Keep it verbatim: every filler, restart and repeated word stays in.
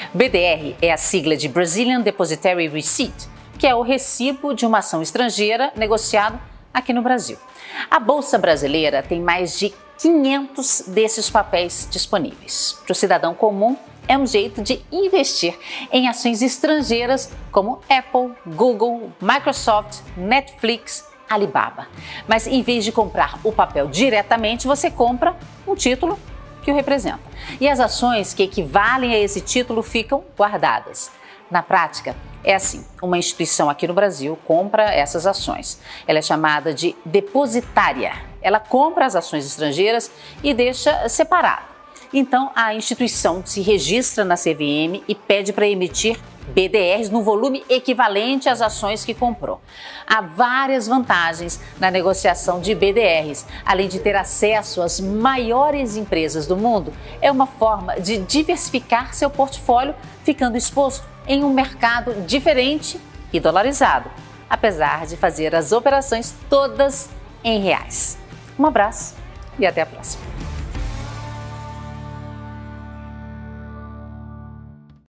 B D R é a sigla de Brazilian Depositary Receipt, que é o recibo de uma ação estrangeira negociado aqui no Brasil. A Bolsa Brasileira tem mais de quinhentos desses papéis disponíveis. Para o cidadão comum, é um jeito de investir em ações estrangeiras como Apple, Google, Microsoft, Netflix, Alibaba. Mas em vez de comprar o papel diretamente, você compra um título que o representa. E as ações que equivalem a esse título ficam guardadas. Na prática, é assim, uma instituição aqui no Brasil compra essas ações. Ela é chamada de depositária. Ela compra as ações estrangeiras e deixa separado. Então, a instituição se registra na C V M e pede para emitir B D Rs no volume equivalente às ações que comprou. Há várias vantagens na negociação de B D Rs. Além de ter acesso às maiores empresas do mundo, é uma forma de diversificar seu portfólio, ficando exposto em um mercado diferente e dolarizado, apesar de fazer as operações todas em reais. Um abraço e até a próxima.